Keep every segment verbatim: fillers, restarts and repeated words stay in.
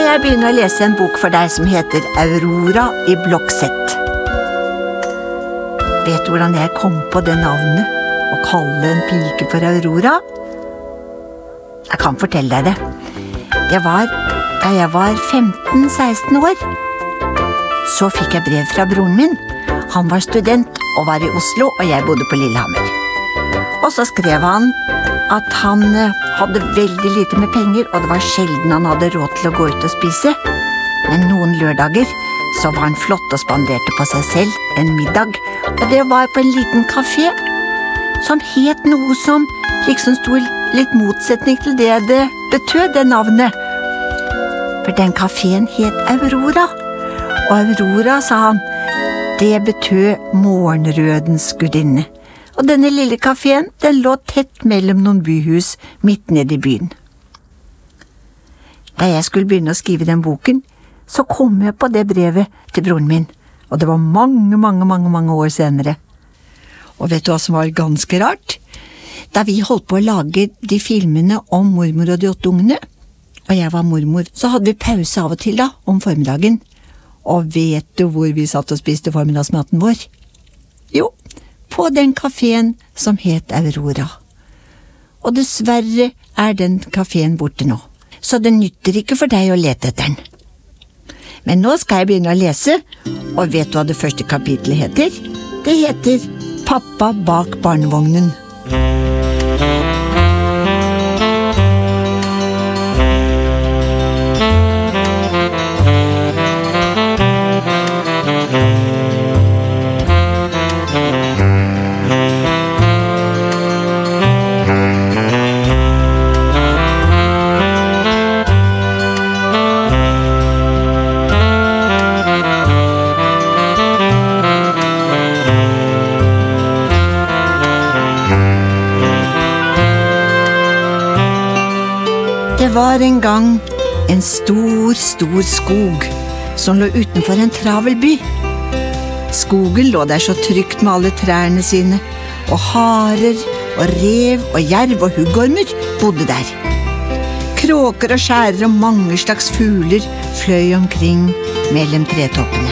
jeg begynne å lese en bok for deg som heter Aurora i Blokksett. Vet du hvordan jeg kom på det navnet, å kalle en pike for Aurora? Jeg kan fortelle deg det. Det var da jeg var femten seksten år. Så fikk jeg brev fra broren min. Han var student og var i Oslo, og jeg bodde på Lillehammer. Og så skrev han at han hadde veldig lite med penger, og det var sjelden han hadde råd til å gå ut og spise. Men noen lørdager så var han flott og spanderte på seg selv en middag, og det var på en liten kafé som het noe som liksom stod litt motsetning til det det betød, det navnet. For den kaféen het Aurora, og Aurora, sa han, det betød morgenrødens gudinne. Og denne lille kaféen, den lå tett mellom noen byhus midt nede i byen. Da jeg skulle begynne å skrive den boken, så kom jeg på det brevet til broren min, og det var mange, mange, mange, mange år senere. Og vet du hva som var ganske rart? Da vi holdt på å lage de filmene om mormor og de åtte ungene, og jeg var mormor, så hadde vi pause av og til da, om formiddagen. Og vet du hvor vi satt og spiste formiddagsmaten vår? Jo, på den kaféen som het Aurora. Og dessverre er den kaféen borte nå, så det nytter ikke for deg å lete etter den. Men nå skal jeg begynne å lese, og vet du hva det første kapitlet heter? Det heter Pappa bak barnevognen. Det var en gang en stor, stor skog som lå utenfor en travel by. Skogen lå der så trygt med alle trærne sine, og harer og rev og jerv og huggormer bodde der. Kråker og skjærer og mange slags fugler fløy omkring mellom tretoppene.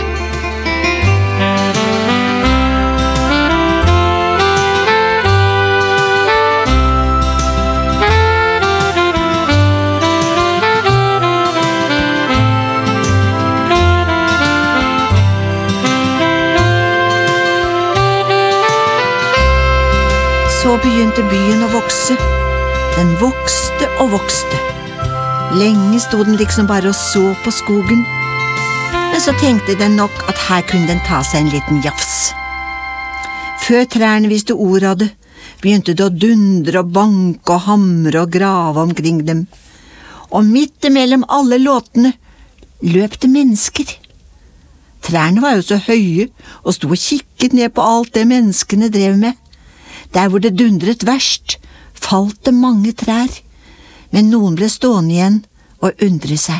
Så begynte byen å vokse. Den vokste og vokste. Lenge stod den liksom bare og så på skogen. Men så tenkte den nok at her kunne den ta seg en liten jafs. Før trærne visste ord av det, begynte det å dundre og banke og hamre og grave omkring dem. Og midt imellom alle låtene løp det mennesker. Trærne var jo så høye og stod og kikket ned på alt det menneskene drev med. Der hvor det dundret verst, falt det mange trær, men noen ble stående igjen og undre seg.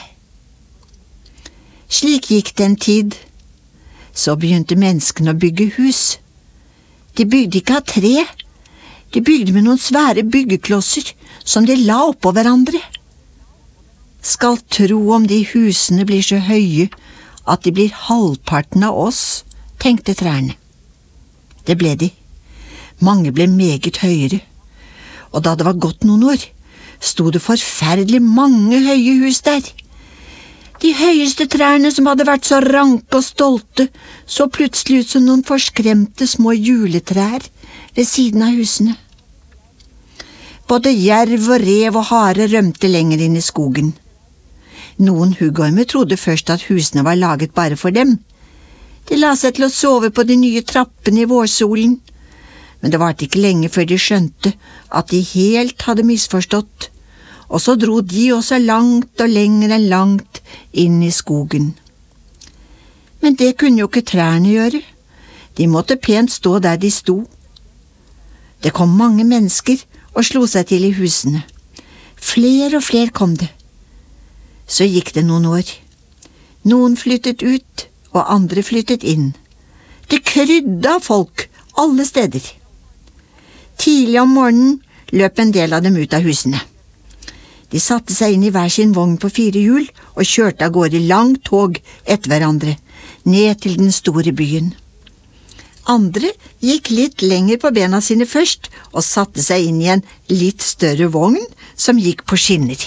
Slik gikk det en tid. Så begynte menneskene å bygge hus. De bygde ikke av tre, de bygde med noen svære byggeklosser som de la oppå hverandre. Skal tro om de husene blir så høye at de blir halvparten av oss, tenkte trærne. Det ble de. Mange ble meget høyere, og da det var gått noen år, sto det forferdelig mange høye hus der. De høyeste trærne som hadde vært så ranke og stolte, så plutselig ut som noen forskremte små juletrær ved siden av husene. Både jerv og rev og hare rømte lenger inn i skogen. Noen huggormer trodde først at husene var laget bare for dem. De la seg til å sove på de nye trappene i vårsolen, men det varte ikke lenge før de skjønte at de helt hadde misforstått, og så dro de også langt og lenger enn langt inn i skogen. Men det kunne jo ikke trærne gjøre. De måtte pent stå der de sto. Det kom mange mennesker og slo seg til i husene. Flere og flere kom det. Så gikk det noen år. Noen flyttet ut, og andre flyttet inn. Det krydde av folk alle steder. Tidlig om morgenen løp en del av dem ut av husene. De satte seg inn i hver sin vogn på fire hjul og kjørte av gårde i langt tog etter hverandre, ned til den store byen. Andre gikk litt lenger på bena sine først og satte seg inn i en litt større vogn som gikk på skinner.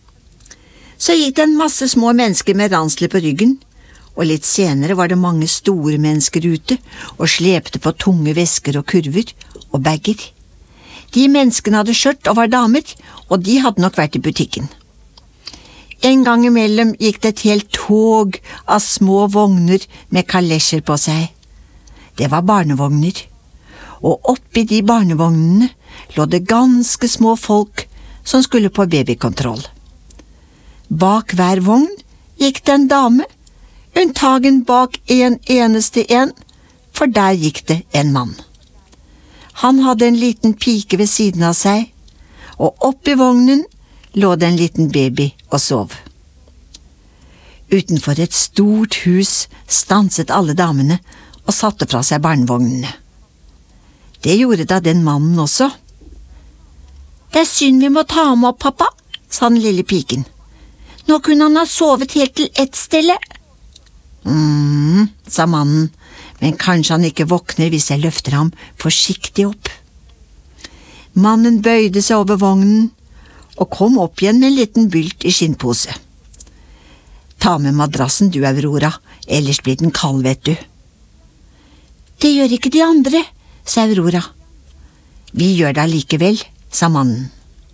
Så gikk det en masse små mennesker med ransler på ryggen, og litt senere var det mange store mennesker ute og slepte på tunge vesker og kurver og bager. De menneskene hadde skjørt og var damer, og de hadde nok vært i butikken. En gang imellom gikk det et helt tog av små vogner med kalesjer på seg. Det var barnevogner, og oppi de barnevognene lå det ganske små folk som skulle på babykontroll. Bak hver vogn gikk det en dame, unntagen bak en eneste en, for der gikk det en mann. Han hadde en liten pike ved siden av seg, og oppi vognen lå det en liten baby og sov. Utenfor et stort hus stanset alle damene og satte fra seg barnevognene. Det gjorde da den mannen også. «Det er synd vi må ta ham opp, pappa», sa den lille piken. «Nå kunne han ha sovet helt til ett stelle.» «Mm», sa mannen, «men kanskje han ikke våkner hvis jeg løfter ham forsiktig opp.» Mannen bøyde seg over vognen og kom opp igjen med en liten bylt i skinnpose. «Ta med madrassen du, Aurora, ellers blir den kald, vet du.» «Det gjør ikke de andre», sa Aurora. «Vi gjør det allikevel», sa mannen.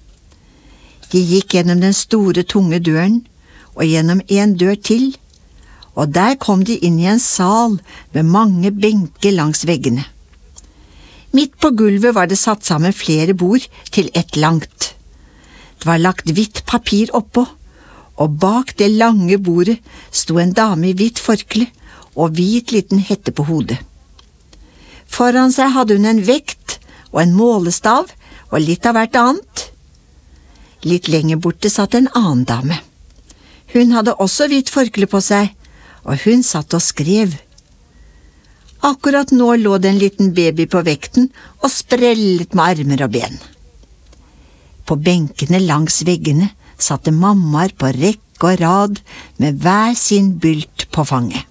De gikk gjennom den store, tunge døren, og gjennom en dør til, og der kom de inn i en sal med mange benker langs veggene. Midt på gulvet var det satt sammen flere bord til ett langt. Det var lagt hvitt papir oppå, og bak det lange bordet sto en dame i hvitt forkle og hvit liten hette på hodet. Foran seg hadde hun en vekt og en målestav og litt av hvert annet. Litt lenger borte satt en annen dame. Hun hadde også hvitt forkle på seg, og hun satt og skrev. Akkurat nå lå det en liten baby på vekten og sprellet med armer og ben. På benkene langs veggene satt det mammaer på rekke og rad med hver sin bylt på fanget.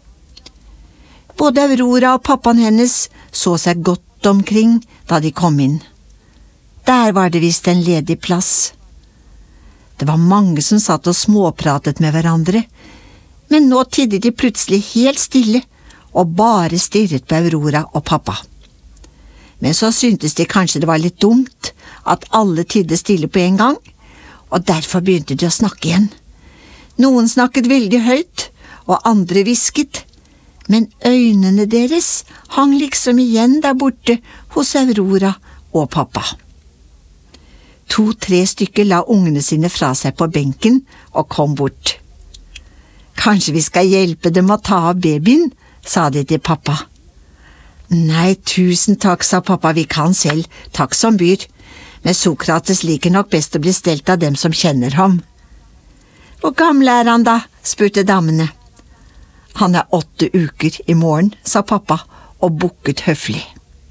Både Aurora og pappaen hennes så seg godt omkring da de kom inn. Der var det visst en ledig plass. Det var mange som satt og småpratet med hverandre, men nå tidde de plutselig helt stille og bare stirret på Aurora og pappa. Men så syntes de kanskje det var litt dumt at alle tidde stille på en gang, og derfor begynte de å snakke igjen. Noen snakket veldig høyt, og andre hvisket, men øynene deres hang liksom igjen der borte hos Aurora og pappa. To-tre stykker la ungene sine fra seg på benken og kom bort. «Kanskje vi skal hjelpe dem å ta av babyen», sa de til pappa. «Nei, tusen takk», sa pappa, «vi kan selv, takk som byr, men Sokrates liker nok best å bli stelt av dem som kjenner ham.» «Hvor gammel er han da?» spurte damene. «Han er åtte uker i morgen», sa pappa og bukket høflig.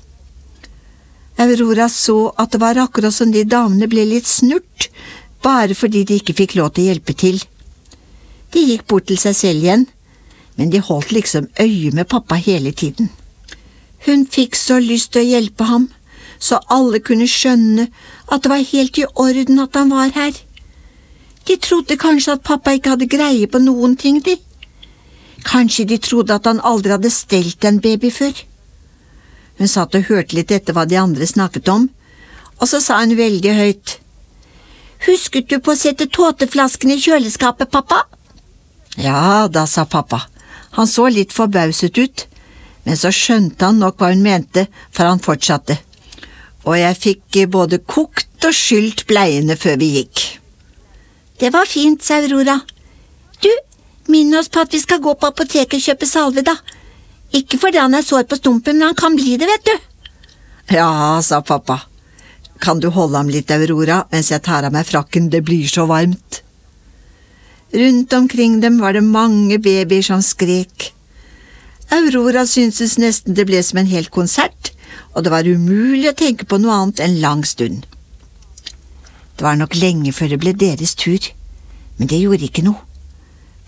Aurora så at det var akkurat som de damene ble litt snurt, bare fordi de ikke fikk lov til å hjelpe til. De gikk bort til seg selv igjen, men de holdt liksom øye med pappa hele tiden. Hun fikk så lyst til å hjelpe ham, så alle kunne skjønne at det var helt i orden at han var her. De trodde kanskje at pappa ikke hadde greie på noen ting, de. Kanskje de trodde at han aldri hadde stelt en baby før. Hun satt og hørte litt etter hva de andre snakket om, og så sa hun veldig høyt. «Husket du på å sette tåteflasken i kjøleskapet, pappa?» «Ja da», sa pappa. Han så litt forbauset ut, men så skjønte han nok hva hun mente, for han fortsatte. «Og jeg fikk både kokt og skylt bleiene før vi gikk.» «Det var fint», sa Aurora. «Du, minn oss på at vi skal gå på apoteket og kjøpe salve, da. Ikke fordi han er sår på stumpen, men han kan bli det, vet du.» «Ja», sa pappa. «Kan du holde ham litt, Aurora, mens jeg tar av meg frakken, det blir så varmt.» Rundt omkring dem var det mange babyer som skrek. Aurora syntes nesten det ble som en hel konsert, og det var umulig å tenke på noe annet en lang stund. Det var nok lenge før det ble deres tur, men det gjorde ikke noe.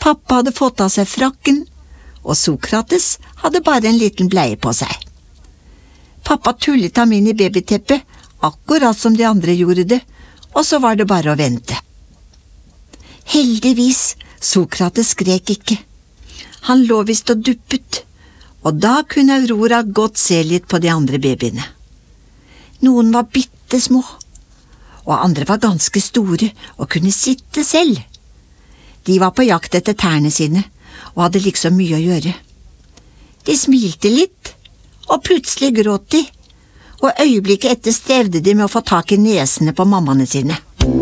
Pappa hadde fått av seg frakken, og Sokrates hadde bare en liten bleie på seg. Pappa tullet ham inn i babyteppet, akkurat som de andre gjorde det, og så var det bare å vente. Heldigvis, Sokrates skrek ikke. Han lå visst og duppet, og da kunne Aurora godt se litt på de andre babyene. Noen var bitte små, og andre var ganske store og kunne sitte selv. De var på jakt etter tærne sine, og hadde liksom mye å gjøre. De smilte litt, og plutselig gråt de, og øyeblikket etter strevde de med å få tak i nesene på mammaene sine.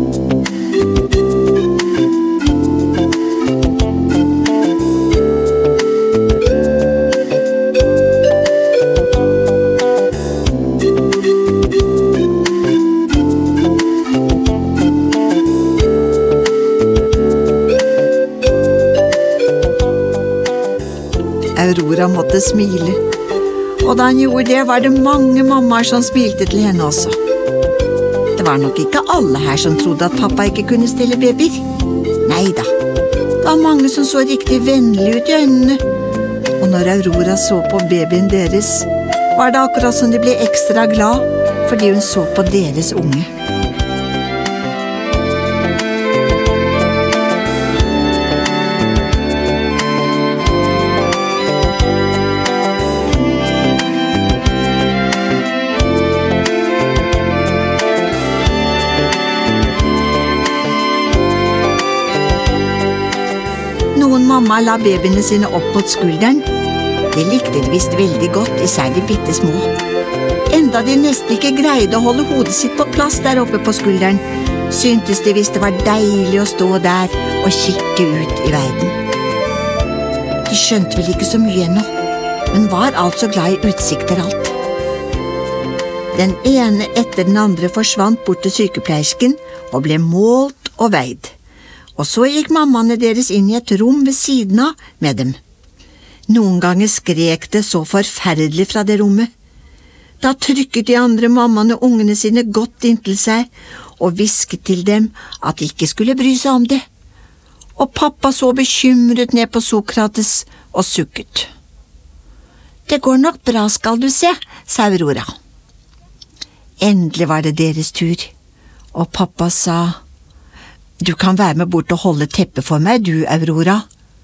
Aurora måtte smile, og da han gjorde det, var det mange mammaer som smilte til henne også. Det var nok ikke alle her som trodde at pappa ikke kunne stille babyer. Neida, det var mange som så riktig vennlig ut i øynene, og når Aurora så på babyen deres, var det akkurat som de ble ekstra glad, fordi hun så på deres unge. Noen mamma la babyene sine opp mot skulderen. De likte det visst veldig godt, især de bitte små. Enda de nesten ikke greide å holde hodet sitt på plass der oppe på skulderen, syntes de visst det var deilig å stå der og kikke ut i verden. De skjønte vel ikke så mye ennå, men var altså glad i utsikter alt. Den ene etter den andre forsvant bort til sykepleiersken og ble målt og veid. Og så gikk mammaene deres inn i et rom ved siden av med dem. Noen ganger skrek det så forferdelig fra det rommet. Da trykket de andre mammaene ungene sine godt inntil seg og hvisket til dem at de ikke skulle bry seg om det. Og pappa så bekymret ned på Sokrates og sukket. Det går nok bra, skal du se, sa Aurora. Endelig var det deres tur, og pappa sa: Du kan være med bort og holde teppet for meg, du, Aurora.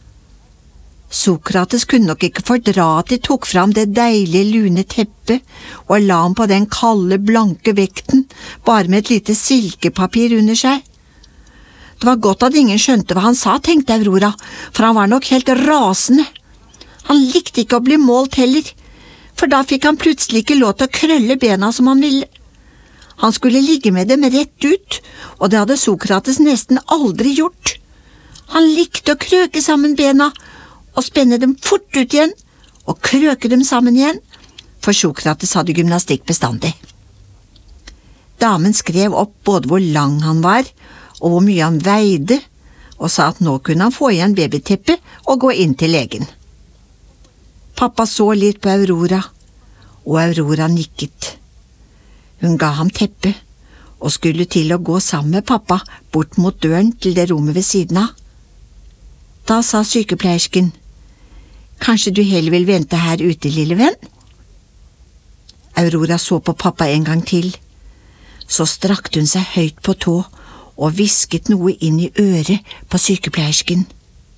Sokrates kunne nok ikke fordra at de tok fram det deilige, lune teppet og la ham på den kalde, blanke vekten, bare med et lite silkepapir under seg. Det var godt at ingen skjønte hva han sa, tenkte Aurora, for han var nok helt rasende. Han likte ikke å bli målt heller, for da fikk han plutselig ikke lov til å krølle bena som han ville. Han skulle ligge med dem rett ut, og det hadde Sokrates nesten aldri gjort. Han likte å krøke sammen bena, og spenne dem fort ut igjen, og krøke dem sammen igjen, for Sokrates hadde gymnastikk bestandig. Damen skrev opp både hvor lang han var, og hvor mye han veide, og sa at nå kunne han få igjen babyteppet og gå inn til legen. Pappa så litt på Aurora, og Aurora nikket. Hun ga ham teppet, og skulle til å gå sammen med pappa bort mot døren til det rommet ved siden av. Da sa sykepleiersken: Kanskje du heller vil vente her ute, lille venn? Aurora så på pappa en gang til. Så strakte hun seg høyt på tå og hvisket noe inn i øret på sykepleiersken.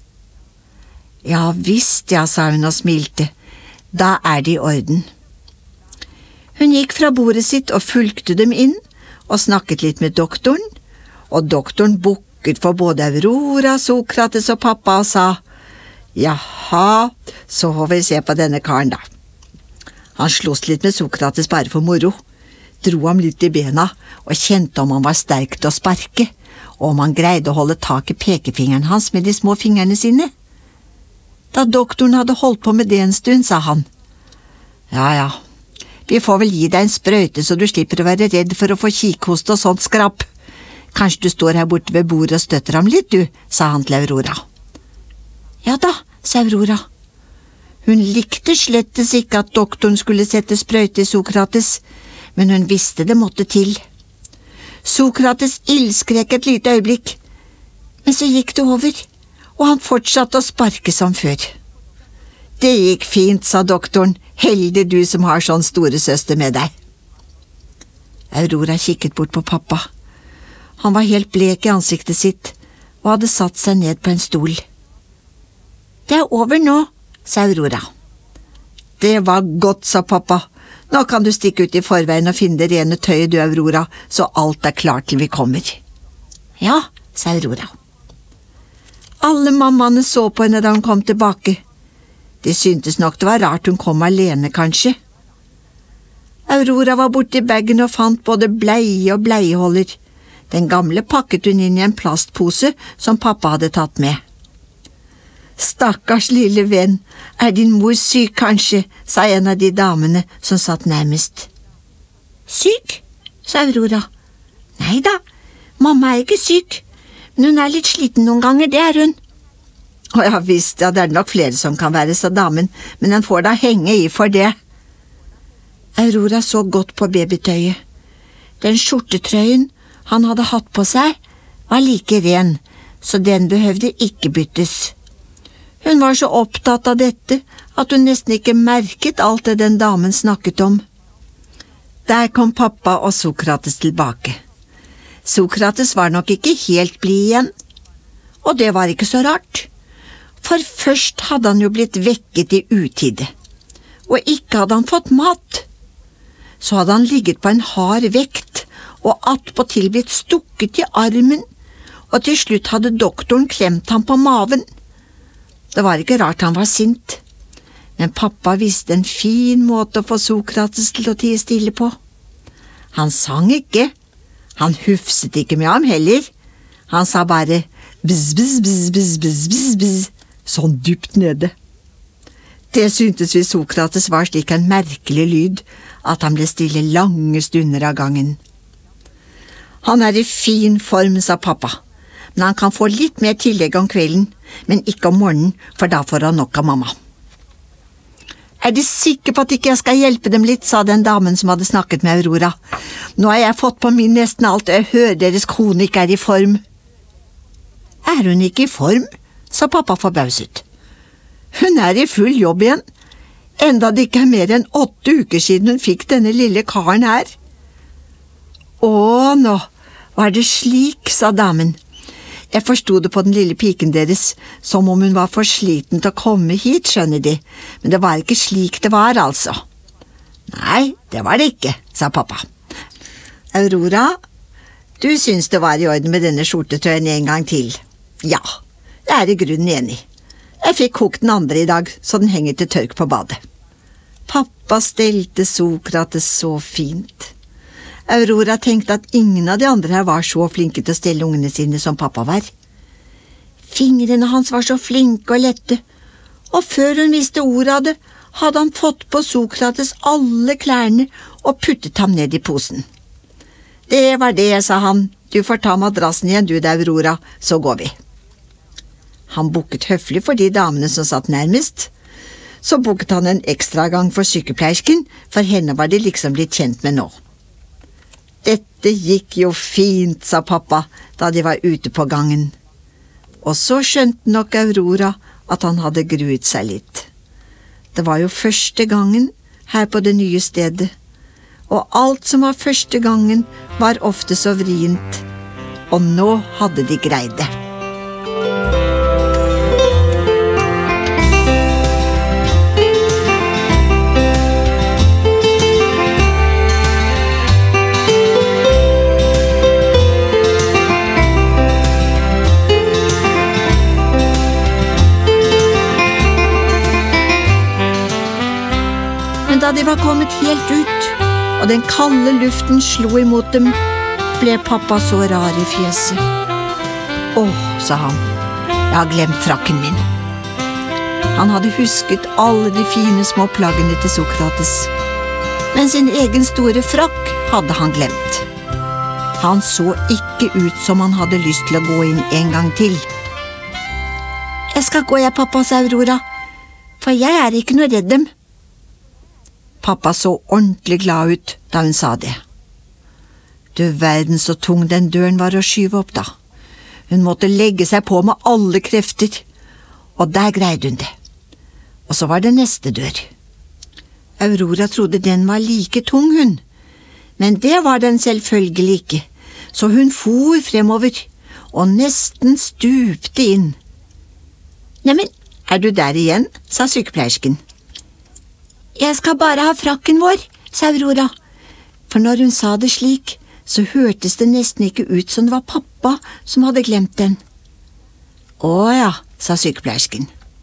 Ja visst, ja, sa hun og smilte. Da er det i orden. Hun gikk fra bordet sitt og fulgte dem inn og snakket litt med doktoren, og doktoren bukket for både Aurora, Sokrates og pappa og sa: Jaha, så får vi se på denne karen da. Han sloss litt med Sokrates bare for moro, dro ham litt i bena og kjente om han var sterk til å sparke, og om han greide å holde tak i pekefingeren hans med de små fingrene sine. Da doktoren hadde holdt på med det en stund, sa han: Ja, ja. Vi får vel gi deg en sprøyte så du slipper å være redd for å få kikhoste og sånt skrapp. Kanskje du står her borte ved bordet og støtter ham litt, du, sa han til Aurora. Ja da, sa Aurora. Hun likte slettes ikke at doktoren skulle sette sprøyte i Sokrates, men hun visste det måtte til. Sokrates ildskrek et lite øyeblikk, men så gikk det over, og han fortsatte å sparke som før. Det gikk fint, sa doktoren, heldig du som har sånn storesøster med deg. Aurora kikket bort på pappa. Han var helt blek i ansiktet sitt, og hadde satt seg ned på en stol. Det er over nå, sa Aurora. Det var godt, sa pappa. Nå kan du stikke ut i forveien og finne det rene tøyet du, Aurora, så alt er klart til vi kommer. Ja, sa Aurora. Alle mammaene så på henne da hun kom tilbake. De syntes nok det var rart hun kom alene, kanskje. Aurora var borte i bagen og fant både bleie og bleieholder. Den gamle pakket hun inn i en plastpose som pappa hadde tatt med. Stakkars lille venn, er din mor syk kanskje, sa en av de damene som satt nærmest. Syk, sa Aurora. Neida, mamma er ikke syk, men hun er litt sliten noen ganger, det er hun. Å ja visst, ja det er nok flere som kan være, sa damen, men den får da henge i for det. Aurora så godt på babytøyet. Den skjortetrøyen han hadde hatt på seg var like ren, så den behøvde ikke byttes. Hun var så opptatt av dette at hun nesten ikke merket alt det den damen snakket om. Der kom pappa og Sokrates tilbake. Sokrates var nok ikke helt blid igjen, og det var ikke så rart. For først hadde han jo blitt vekket i utide, og ikke hadde han fått mat. Så hadde han ligget på en hard vekt, og attpåtil blitt stukket i armen, og til slutt hadde doktoren klemt ham på maven. Det var ikke rart han var sint, men pappa visste en fin måte å få Sokrates til å tie stille på. Han sang ikke, han hufset ikke med ham heller, han sa bare bzz, bzz, bzz, bzz, bzz, bzz, bzz, sånn dypt nede. Det syntes vi Sokrates var slik en merkelig lyd, at han ble stille lange stunder av gangen. Han er i fin form, sa pappa, men han kan få litt mer tillegg om kvelden, men ikke om morgenen, for da får han nok av mamma. Er de sikre på at ikke jeg skal hjelpe dem litt, sa den damen som hadde snakket med Aurora. Nå har jeg fått på min nesten alt, og jeg hører deres kone ikke er i form. Er hun ikke i form? Sa pappa forbauset. Hun er i full jobb igjen, enda det ikke er mer enn åtte uker siden hun fikk denne lille karen her. Å, nå, var det slik, sa damen. Jeg forstod det på den lille piken deres, som om hun var for sliten til å komme hit, skjønner de, men det var ikke slik det var, altså. Nei, det var det ikke, sa pappa. Aurora, du syns det var i orden med denne skjortetrøyen en gang til. Ja, jeg er i grunnen enig. Jeg fikk kokt den andre i dag, så den henger til tørk på badet. Pappa stelte Sokrates så fint. Aurora tenkte at ingen av de andre her var så flinke til å stelle ungene sine som pappa var. Fingrene hans var så flinke og lette, og før hun visste ordet av det, hadde han fått på Sokrates alle klærne og puttet ham ned i posen. Det var det, sa han, du får ta madrassen igjen du, det Aurora, så går vi. Han bukket høflig for de damene som satt nærmest. Så bukket han en ekstra gang for sykepleiersken, for henne var de liksom blitt kjent med nå. Dette gikk jo fint, sa pappa, da de var ute på gangen. Og så skjønte nok Aurora at han hadde gruet seg litt. Det var jo første gangen her på det nye stedet, og alt som var første gangen var ofte så vrient, og nå hadde de greid det. Da de var kommet helt ut, og den kalde luften slo imot dem, ble pappa så rar i fjeset. Åh, sa han, jeg har glemt frakken min. Han hadde husket alle de fine små plaggene til Sokrates, men sin egen store frakk hadde han glemt. Han så ikke ut som han hadde lyst til å gå inn en gang til. Jeg skal gå, jeg, pappa, sa Aurora, for jeg er ikke noe redd dem. Pappa så ordentlig glad ut da hun sa det. Du verden så tung den døren var å skyve opp da. Hun måtte legge seg på med alle krefter, og der greide hun det. Og så var det neste dør. Aurora trodde den var like tung, hun. Men det var den selvfølgelig ikke, så hun for fremover og nesten stupte inn. «Neimen, er du der igjen?» sa sykepleiersken. «Jeg skal bare ha frakken vår», sa Aurora. For når hun sa det slik, så hørtes det nesten ikke ut som det var pappa som hadde glemt den. «Å ja», sa sykepleiersken.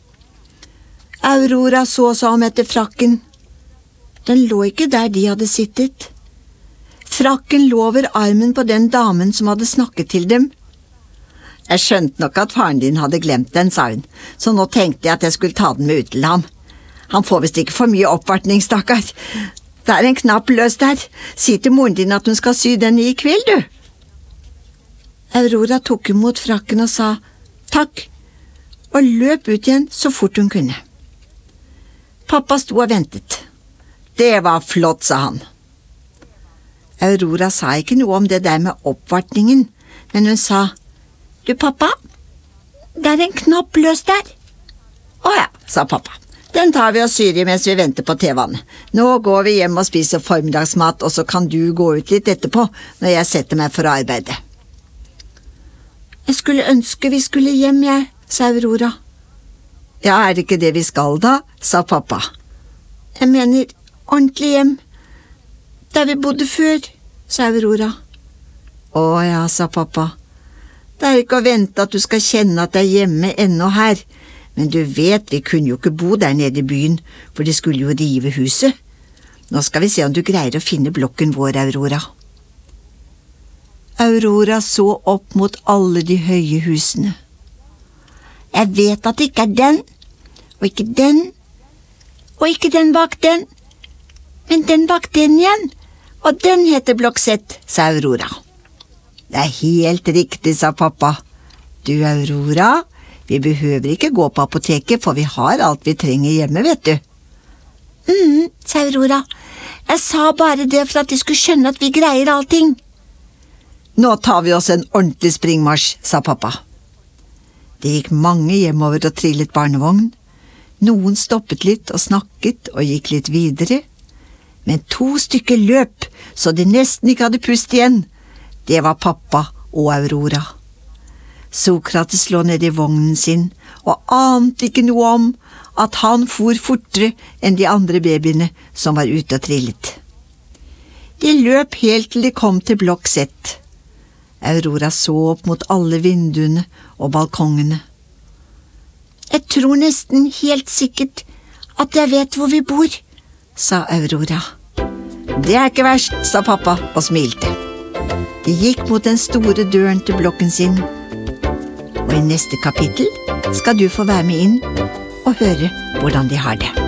Aurora så seg om etter frakken. Den lå ikke der de hadde sittet. Frakken lå over armen på den damen som hadde snakket til dem. «Jeg skjønte nok at faren din hadde glemt den», sa hun, så nå tenkte jeg at jeg skulle ta den med ut til ham. Han får visst ikke for mye oppvartning, stakkar. Det er en knapp løs der. Si til moren din at hun skal sy den i kveld, du. Aurora tok imot frakken og sa takk, og løp ut igjen så fort hun kunne. Pappa sto og ventet. «Det var flott», sa han. Aurora sa ikke noe om det der med oppvartningen, men hun sa, «Du, pappa, det er en knapp løs der.» «Å ja», sa pappa. «Den tar vi og syr i mens vi venter på tevannet. Nå går vi hjem og spiser formiddagsmat, og så kan du gå ut litt etterpå når jeg setter meg for å arbeide.» «Jeg skulle ønske vi skulle hjem, jeg», sa Aurora. «Ja, er det ikke det vi skal da?» sa pappa. «Jeg mener ordentlig hjem, der vi bodde før», sa Aurora. «Å ja», sa pappa. «Det er ikke å vente at du skal kjenne at det er hjemme ennå her, men du vet, vi kunne jo ikke bo der nede i byen, for de skulle jo rive huset. Nå skal vi se om du greier å finne blokken vår, Aurora.» Aurora så opp mot alle de høye husene. «Jeg vet at det ikke er den, og ikke den, og ikke den bak den, men den bak den igjen, og den heter blokk Z», sa Aurora. «Det er helt riktig», sa pappa. «Du, Aurora, vi behøver ikke gå på apoteket, for vi har alt vi trenger hjemme, vet du.» «Mhm», sa Aurora. «Jeg sa bare det for at de skulle skjønne at vi greier allting.» «Nå tar vi oss en ordentlig springmarsj», sa pappa. Det gikk mange hjemover og trillet barnevogn. Noen stoppet litt og snakket og gikk litt videre. Men to stykker løp, så de nesten ikke hadde pust igjen. Det var pappa og Aurora. Sokrates lå nede i vognen sin og ante ikke noe om at han for fortere enn de andre babyene som var ute og trillet. De løp helt til de kom til blokk Z. Aurora så opp mot alle vinduene og balkongene. «Jeg tror nesten helt sikkert at jeg vet hvor vi bor», sa Aurora. «Det er ikke verst», sa pappa og smilte. De gikk mot den store døren til blokken sin. Og i neste kapittel skal du få være med inn og høre hvordan de har det.